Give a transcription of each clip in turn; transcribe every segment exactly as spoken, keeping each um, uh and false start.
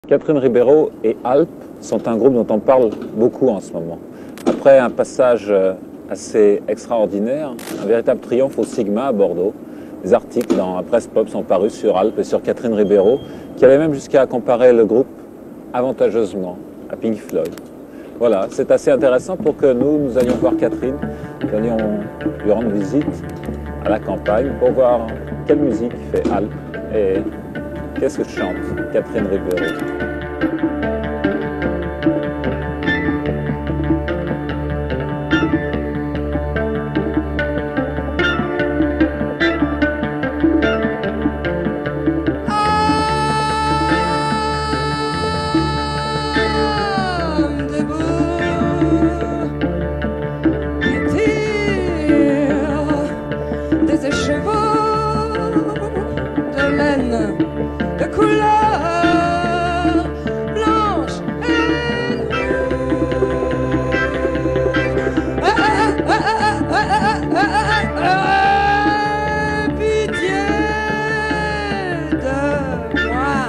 Catherine Ribeiro et Alpes sont un groupe dont on parle beaucoup en ce moment. Après un passage assez extraordinaire, un véritable triomphe au Sigma à Bordeaux, des articles dans la presse pop sont parus sur Alpes et sur Catherine Ribeiro, qui allaient même jusqu'à comparer le groupe avantageusement à Pink Floyd. Voilà, c'est assez intéressant pour que nous, nous allions voir Catherine, nous allions lui rendre visite à la campagne pour voir quelle musique fait Alpes et qu'est-ce que chante Catherine Ribeiro. De couleur blanche et ah, ah, ah, ah, ah, ah, ah, pitié de moi.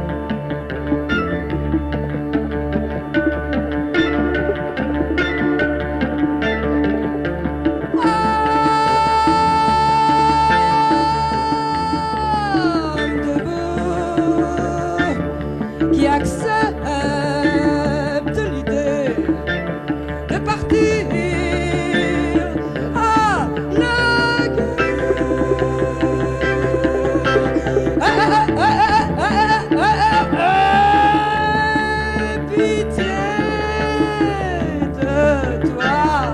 Qui accepte l'idée de partir à la guerre. Ah, ah, ah, ah, ah, ah, ah, pitié de toi.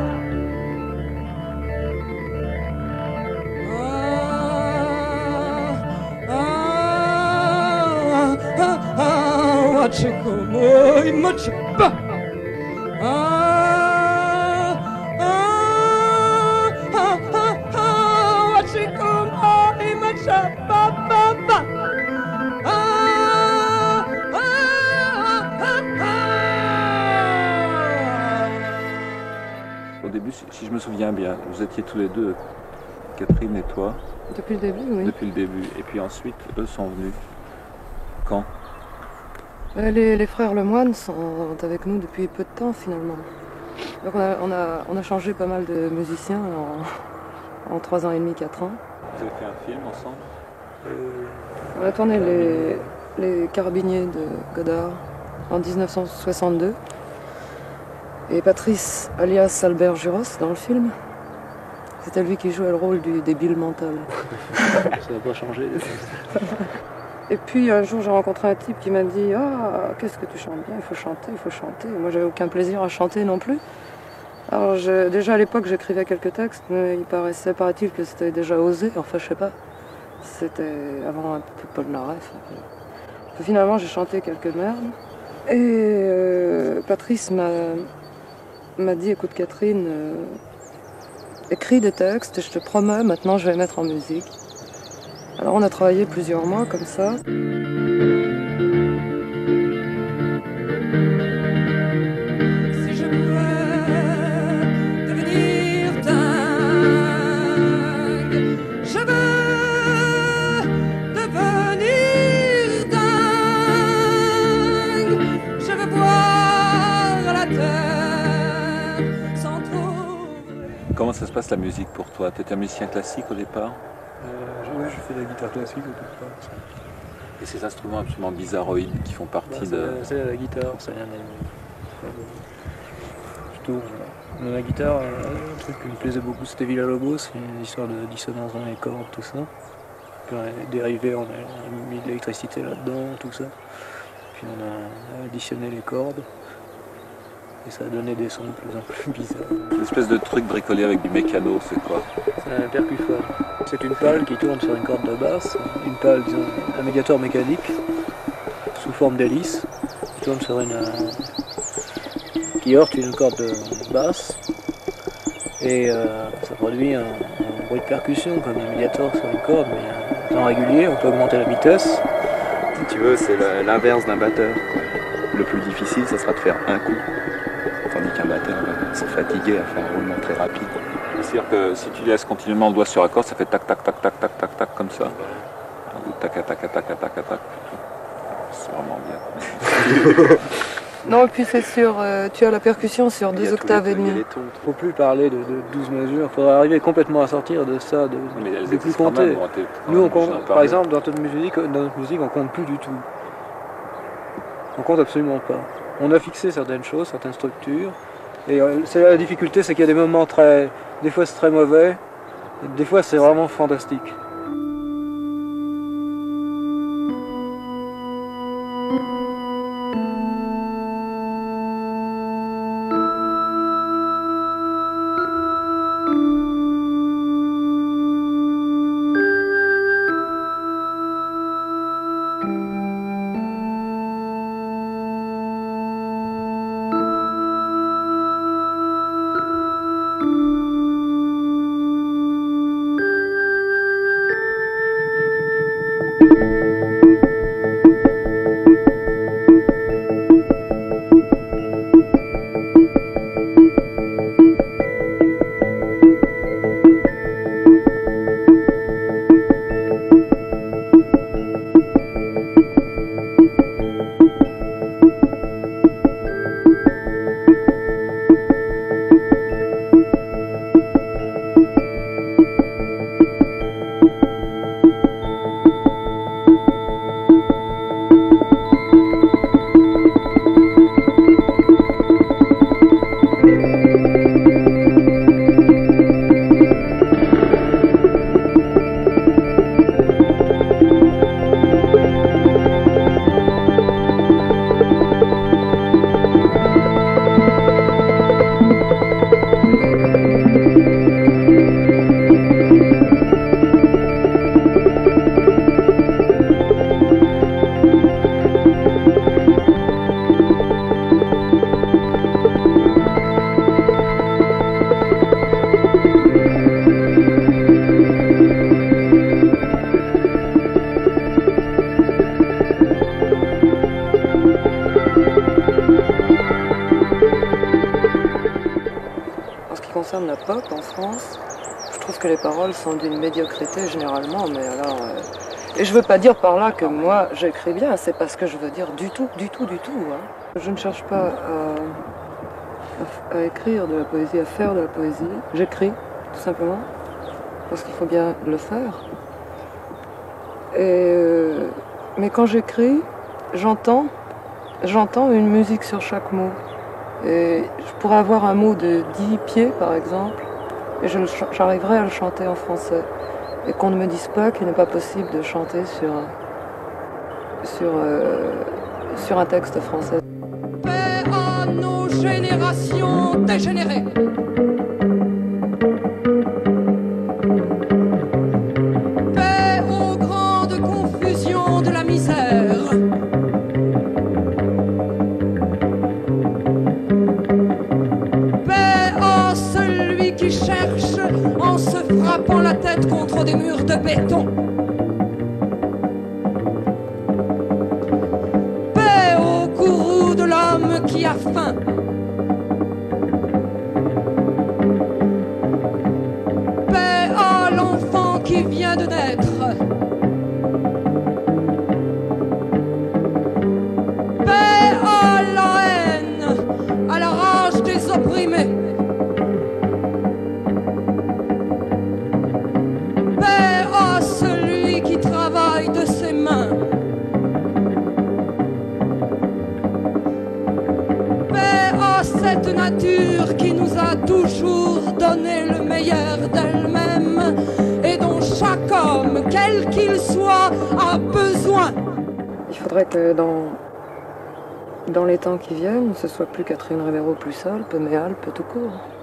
Faccio come i macciappa. Ah, ah, ah, ah, ah, faccio come i macciappa. Ah, ah, ah, Au début, si je me souviens bien, vous étiez tous les deux, Catherine et toi. Depuis le début, oui. Depuis le début. Et puis ensuite, eux sont venus. Quand ? Les, les frères Lemoine sont avec nous depuis peu de temps finalement. Donc on a, on a, on a changé pas mal de musiciens en, en trois ans et demi, quatre ans. Vous avez fait un film ensemble ? On a tourné les, les Carabiniers de Godard en dix-neuf cent soixante-deux. Et Patrice, alias Albert Juros, dans le film, c'était lui qui jouait le rôle du débile mental. Ça n'a pas changé. Et puis un jour j'ai rencontré un type qui m'a dit « Ah, qu'est-ce que tu chantes bien, il faut chanter, il faut chanter ». Moi j'avais aucun plaisir à chanter non plus. Alors je, déjà à l'époque j'écrivais quelques textes, mais il paraissait, paraît-il que c'était déjà osé, enfin je sais pas. C'était avant un peu Paul Naref. Puis, finalement j'ai chanté quelques merdes. Et euh, Patrice m'a dit « Écoute Catherine, euh, écris des textes, je te promets, maintenant je vais les mettre en musique ». Alors on a travaillé plusieurs mois comme ça. Si je pouvais devenir dingue, je veux devenir dingue, je veux boire la terre sans trop. Comment ça se passe la musique pour toi? Tu étais un musicien classique au départ? Oui, je fais de la guitare classique au départ. Et ces instruments absolument bizarroïdes qui font partie bah, de... C'est la guitare, c'est un... Plutôt, euh, la guitare, euh, un truc qui me plaisait beaucoup, c'était Villa-Lobos, c'est une histoire de dissonance dans les cordes, tout ça. Puis on a dérivé, on a mis de l'électricité là-dedans, tout ça. Puis on a additionné les cordes. Et ça a donné des sons de plus en plus bizarres. Une espèce de truc bricolé avec du mécano, c'est quoi? C'est un percuphone. C'est une pale qui tourne sur une corde de basse. Une pale, disons, un médiator mécanique sous forme d'hélice qui tourne sur une... Euh, qui heurte une corde de basse. Et euh, ça produit un, un bruit de percussion comme un médiator sur une corde, mais un temps régulier. On peut augmenter la vitesse. Si tu veux, c'est l'inverse d'un batteur. Le plus difficile, ça sera de faire un coup. Tandis qu'un batteur va se fatiguer à faire un roulement très rapide. C'est-à-dire que si tu laisses continuellement le doigt sur la corde, ça fait tac tac tac tac tac tac tac comme ça. Ou tac tac tac tac tac tac tac. c'est vraiment bien. Non, et puis c'est sur, euh, tu as la percussion sur Il y deux a tous octaves les- et il y a demi. les tons. Il ne faut plus parler de, de douze mesures, il faudrait arriver complètement à sortir de ça, de, Mais elles de plus existent quand compter. même, bon, t'es quand Nous, on même obligé compte, d'en par parler. exemple, dans notre musique, dans notre musique, on compte plus du tout. On compte absolument pas. On a fixé certaines choses, certaines structures, et euh, c'est la difficulté, c'est qu'il y a des moments très, des fois c'est très mauvais, et des fois c'est vraiment fantastique. concerne la pop en France, je trouve que les paroles sont d'une médiocrité généralement, mais alors... Euh... Et je veux pas dire par là que moi j'écris bien, c'est pas ce que je veux dire du tout, du tout, du tout. Hein. Je ne cherche pas à, à, à écrire de la poésie, à faire de la poésie. J'écris, tout simplement, parce qu'il faut bien le faire. Et, euh, mais quand j'écris, j'entends, j'entends une musique sur chaque mot. Et je pourrais avoir un mot de dix pieds, par exemple, et je, j'arriverai à le chanter en français. Et qu'on ne me dise pas qu'il n'est pas possible de chanter sur, sur, euh, sur un texte français. Paix à nos générations dégénérées. Paix aux grandes confusions de la misère. Paix à celui qui cherche en se frappant la tête contre des murs de béton. Paix au courroux de l'homme qui a faim. Paix à l'enfant qui vient de naître. Paix à la haine, à la rage des opprimés. De ses mains. Paix à cette nature qui nous a toujours donné le meilleur d'elle-même et dont chaque homme, quel qu'il soit, a besoin. Il faudrait que dans, dans les temps qui viennent, ce soit plus Catherine Ribeiro plus Alpes, mais Alpes tout court.